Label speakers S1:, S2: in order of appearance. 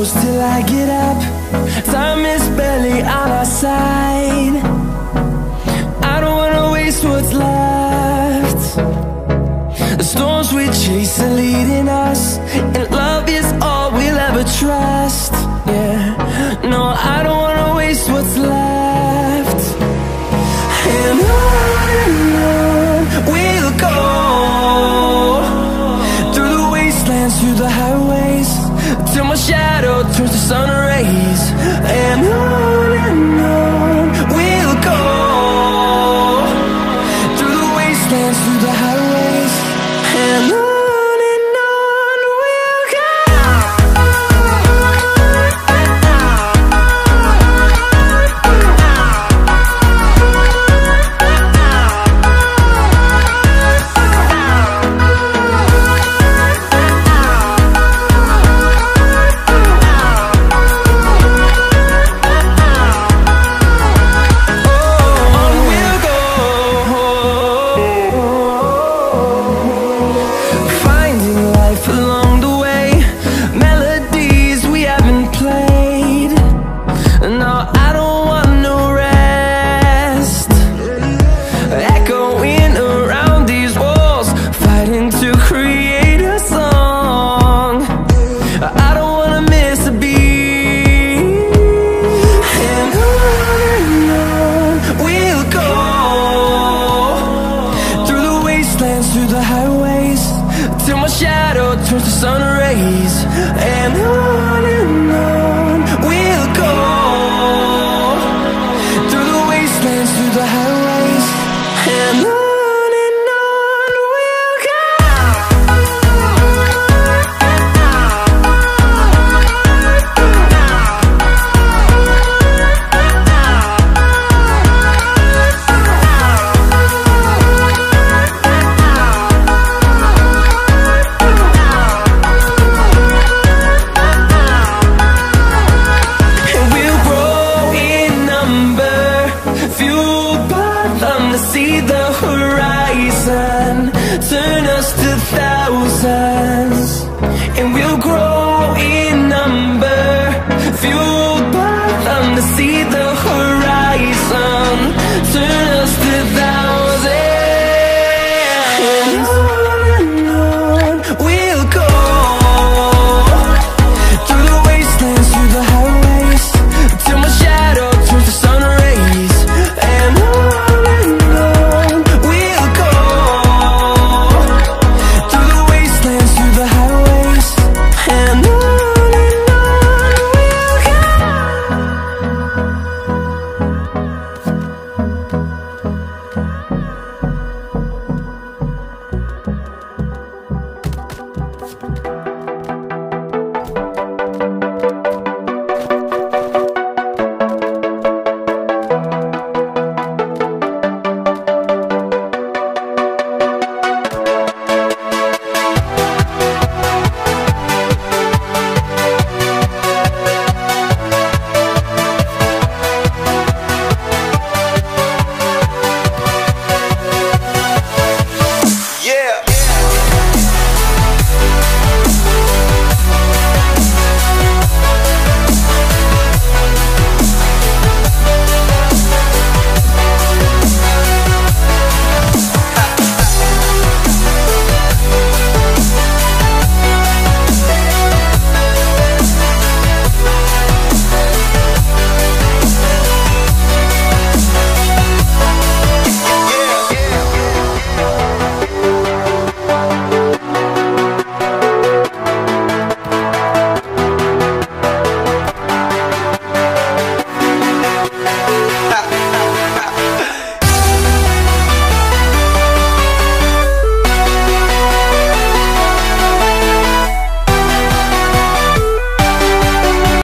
S1: close till I get up. Time is barely on our side. I don't wanna waste what's left. The storms we chase are leading us, and love is all we'll ever trust. Yeah, no, I don't wanna waste what's left. And on we'll go, through the wastelands, through the highways, till my shadow turns to sun rays. And on we'll go, through the wastelands, through the highways, and on we'll go. Through the highways, till my shadow turns to sun rays. And on we'll go, through the wastelands, through the highways, and on we'll go. See the horizon turn us to thousands, and we'll grow